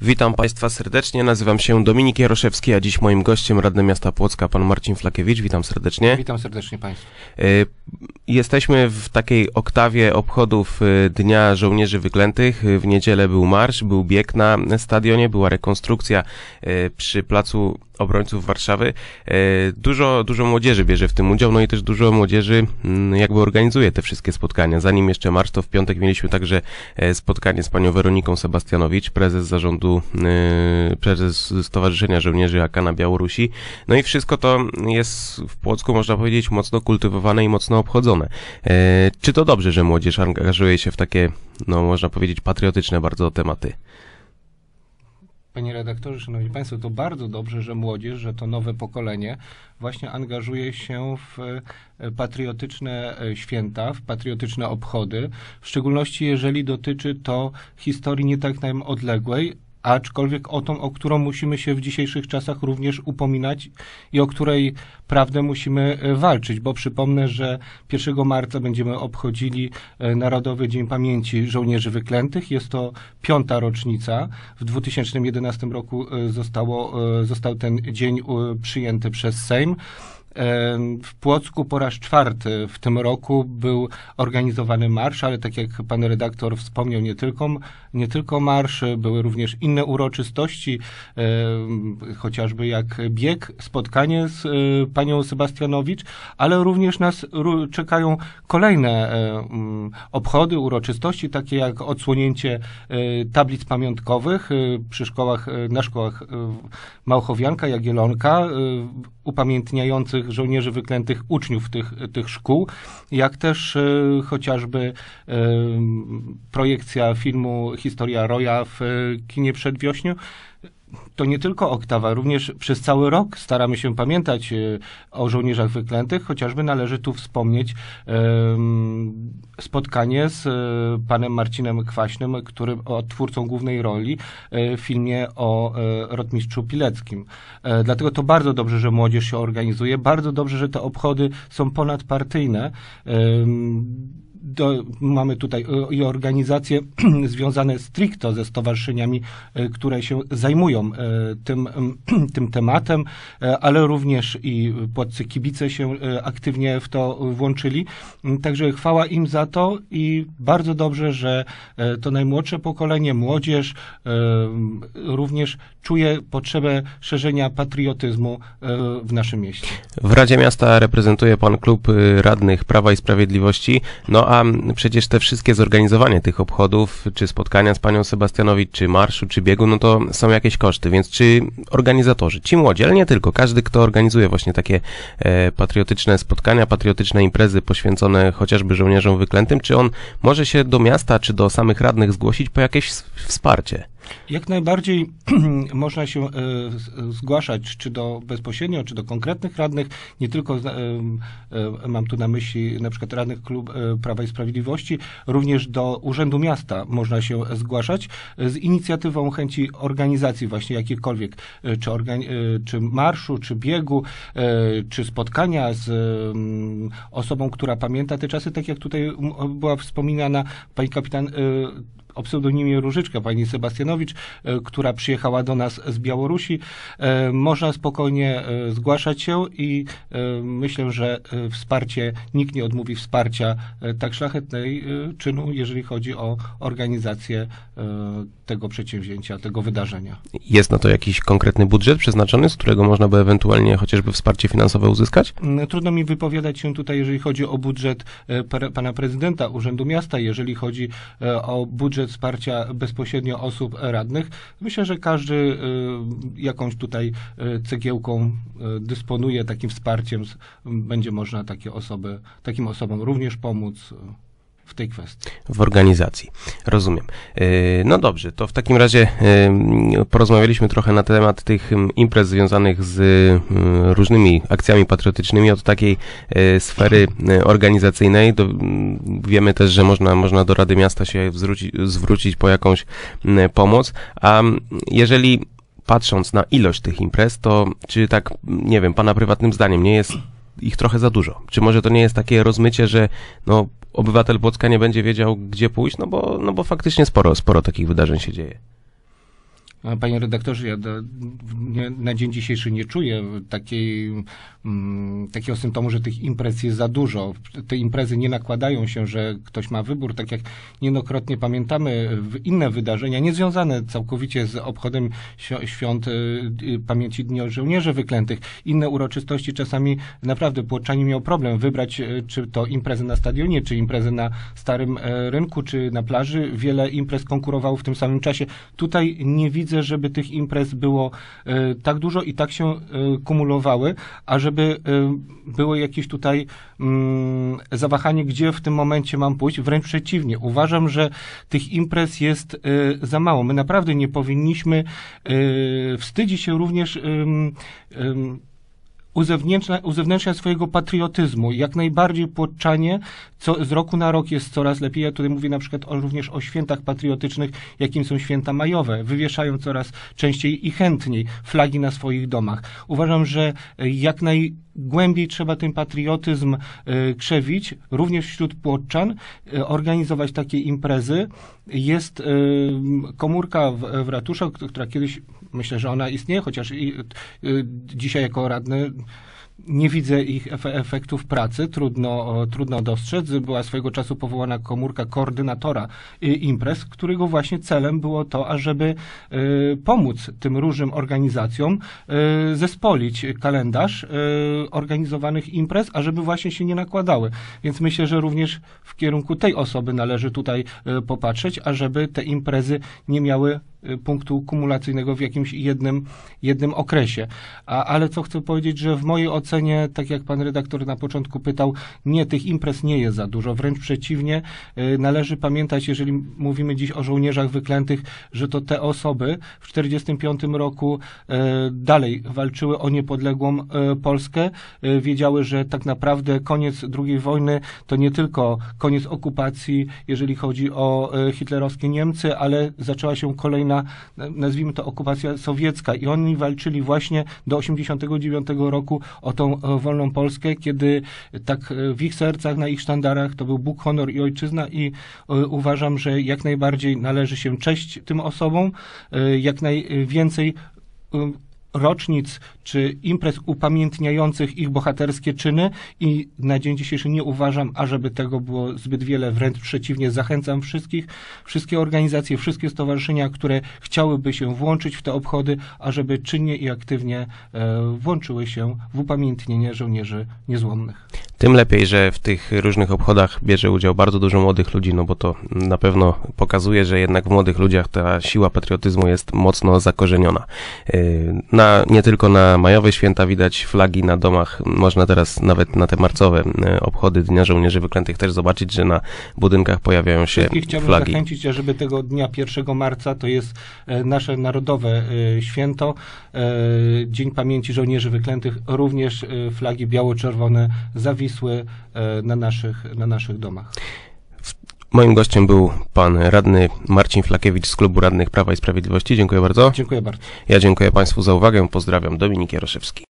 Witam Państwa serdecznie, nazywam się Dominik Jaroszewski, a dziś moim gościem radny miasta Płocka, pan Marcin Flakiewicz. Witam serdecznie. Witam serdecznie Państwa. Jesteśmy w takiej oktawie obchodów Dnia Żołnierzy Wyklętych. W niedzielę był marsz, był bieg na stadionie, była rekonstrukcja przy Placu Obrońców Warszawy. Dużo młodzieży bierze w tym udział, no i też dużo młodzieży jakby organizuje te wszystkie spotkania. Zanim jeszcze marsz, to w piątek mieliśmy także spotkanie z panią Weroniką Sebastianowicz, prezes zarządu, prezes Stowarzyszenia Żołnierzy AK na Białorusi. No i wszystko to jest w Płocku, można powiedzieć, mocno kultywowane i mocno obchodzone. Czy to dobrze, że młodzież angażuje się w takie, no można powiedzieć, patriotyczne bardzo tematy? Panie redaktorze, szanowni Państwo, to bardzo dobrze, że młodzież, że to nowe pokolenie właśnie angażuje się w patriotyczne święta, w patriotyczne obchody, w szczególności jeżeli dotyczy to historii nie tak nam odległej, aczkolwiek o tą, o którą musimy się w dzisiejszych czasach również upominać i o której prawdę musimy walczyć, bo przypomnę, że 1 marca będziemy obchodzili Narodowy Dzień Pamięci Żołnierzy Wyklętych. Jest to 5. rocznica. W 2011 roku został ten dzień przyjęty przez Sejm. W Płocku po raz 4. w tym roku był organizowany marsz, ale tak jak pan redaktor wspomniał, nie tylko marsz, były również inne uroczystości, chociażby jak bieg, spotkanie z panią Sebastianowicz, ale również nas czekają kolejne obchody, uroczystości, takie jak odsłonięcie tablic pamiątkowych przy szkołach, na szkołach Małchowianka, Jagiellonka, upamiętniających żołnierzy wyklętych uczniów tych szkół, jak też chociażby projekcja filmu Historia Roya w kinie Przedwiośniu. To nie tylko oktawa, również przez cały rok staramy się pamiętać o żołnierzach wyklętych, chociażby należy tu wspomnieć spotkanie z panem Marcinem Kwaśnym, który twórcą głównej roli w filmie o rotmistrzu Pileckim. Dlatego to bardzo dobrze, że młodzież się organizuje, bardzo dobrze, że te obchody są ponadpartyjne. Mamy tutaj i organizacje związane stricto ze stowarzyszeniami, które się zajmują tym tematem, ale również i płoccy kibice się aktywnie w to włączyli. Także chwała im za to i bardzo dobrze, że to najmłodsze pokolenie, młodzież również czuje potrzebę szerzenia patriotyzmu w naszym mieście. W Radzie Miasta reprezentuje pan klub radnych Prawa i Sprawiedliwości, no a przecież te wszystkie zorganizowanie tych obchodów, czy spotkania z panią Sebastianowicz, czy marszu, czy biegu, no to są jakieś koszty, więc czy organizatorzy, ci młodzi, ale nie tylko, każdy, kto organizuje właśnie takie patriotyczne spotkania, patriotyczne imprezy poświęcone chociażby żołnierzom wyklętym, czy on może się do miasta, czy do samych radnych zgłosić po jakieś wsparcie? Jak najbardziej można się zgłaszać, czy bezpośrednio, czy do konkretnych radnych, nie tylko mam tu na myśli na przykład radnych klub Prawa i Sprawiedliwości, również do Urzędu Miasta można się zgłaszać z inicjatywą chęci organizacji właśnie jakiejkolwiek, czy marszu, czy biegu, czy spotkania z osobą, która pamięta te czasy, tak jak tutaj była wspominana pani kapitan o pseudonimie Różyczka, pani Sebastianowicz, która przyjechała do nas z Białorusi. Można spokojnie zgłaszać się i myślę, że nikt nie odmówi wsparcia tak szlachetnej czynu, jeżeli chodzi o organizację tego przedsięwzięcia, tego wydarzenia. Jest na to jakiś konkretny budżet przeznaczony, z którego można by ewentualnie chociażby wsparcie finansowe uzyskać? Trudno mi wypowiadać się tutaj, jeżeli chodzi o budżet pana prezydenta Urzędu Miasta, jeżeli chodzi o budżet wsparcia bezpośrednio osób radnych. Myślę, że każdy jakąś tutaj cegiełką dysponuje, takim wsparciem. Będzie można takim osobom również pomóc w tej kwestii. W organizacji. Rozumiem. No dobrze, to w takim razie porozmawialiśmy trochę na temat tych imprez związanych z różnymi akcjami patriotycznymi od takiej sfery organizacyjnej. Wiemy też, że można do Rady Miasta się zwrócić po jakąś pomoc, a jeżeli patrząc na ilość tych imprez, to czy tak, nie wiem, pana prywatnym zdaniem nie jest ich trochę za dużo? Czy może to nie jest takie rozmycie, że no obywatel Płocka nie będzie wiedział, gdzie pójść, no bo faktycznie sporo takich wydarzeń się dzieje. Panie redaktorze, ja na dzień dzisiejszy nie czuję takiego symptomu, że tych imprez jest za dużo. Te imprezy nie nakładają się, że ktoś ma wybór, tak jak niejednokrotnie pamiętamy inne wydarzenia, niezwiązane całkowicie z obchodem świąt pamięci Dnia Żołnierzy Wyklętych. Inne uroczystości czasami naprawdę Płoczanin miał problem wybrać, czy to imprezę na stadionie, czy imprezę na Starym Rynku, czy na plaży. Wiele imprez konkurowało w tym samym czasie. Tutaj nie widzę, żeby tych imprez było tak dużo i tak się kumulowały, a żeby było jakieś tutaj zawahanie, gdzie w tym momencie mam pójść. Wręcz przeciwnie. Uważam, że tych imprez jest za mało. My naprawdę nie powinniśmy wstydzić się również uzewnętrznia swojego patriotyzmu. Jak najbardziej Płoczanie z roku na rok jest coraz lepiej. Ja tutaj mówię na przykład również o świętach patriotycznych, jakim są święta majowe. Wywieszają coraz częściej i chętniej flagi na swoich domach. Uważam, że jak najgłębiej trzeba ten patriotyzm krzewić, również wśród Płoczan, organizować takie imprezy. Jest komórka w ratuszu, która kiedyś, myślę, że ona istnieje, chociaż dzisiaj jako radny nie widzę ich efektów pracy, trudno dostrzec. Była swojego czasu powołana komórka koordynatora imprez, którego właśnie celem było to, ażeby pomóc tym różnym organizacjom zespolić kalendarz organizowanych imprez, ażeby właśnie się nie nakładały. Więc myślę, że również w kierunku tej osoby należy tutaj popatrzeć, ażeby te imprezy nie miały punktu kumulacyjnego w jakimś jednym okresie. Ale co chcę powiedzieć, że w mojej ocenie, tak jak pan redaktor na początku pytał, nie, tych imprez nie jest za dużo, wręcz przeciwnie. Należy pamiętać, jeżeli mówimy dziś o żołnierzach wyklętych, że to te osoby w 1945 roku dalej walczyły o niepodległą Polskę, wiedziały, że tak naprawdę koniec II wojny to nie tylko koniec okupacji, jeżeli chodzi o hitlerowskie Niemcy, ale zaczęła się kolejna, nazwijmy to, okupacja sowiecka i oni walczyli właśnie do 1989 roku o tą wolną Polskę, kiedy tak w ich sercach, na ich sztandarach to był Bóg, honor i ojczyzna i uważam, że jak najbardziej należy się cześć tym osobom, jak najwięcej rocznic czy imprez upamiętniających ich bohaterskie czyny i na dzień dzisiejszy nie uważam, ażeby tego było zbyt wiele, wręcz przeciwnie, zachęcam wszystkie organizacje, wszystkie stowarzyszenia, które chciałyby się włączyć w te obchody, ażeby czynnie i aktywnie włączyły się w upamiętnienie żołnierzy niezłomnych. Tym lepiej, że w tych różnych obchodach bierze udział bardzo dużo młodych ludzi, no bo to na pewno pokazuje, że jednak w młodych ludziach ta siła patriotyzmu jest mocno zakorzeniona. Nie tylko na majowe święta widać flagi na domach, można teraz nawet na te marcowe obchody Dnia Żołnierzy Wyklętych też zobaczyć, że na budynkach pojawiają się flagi. Chciałbym zachęcić, żeby tego dnia 1 marca, to jest nasze narodowe święto, Dzień Pamięci Żołnierzy Wyklętych, również flagi biało-czerwone zawisły na naszych domach. Moim gościem był pan radny Marcin Flakiewicz z Klubu Radnych Prawa i Sprawiedliwości. Dziękuję bardzo. Dziękuję bardzo. Ja dziękuję państwu za uwagę. Pozdrawiam, Dominik Jaroszewski.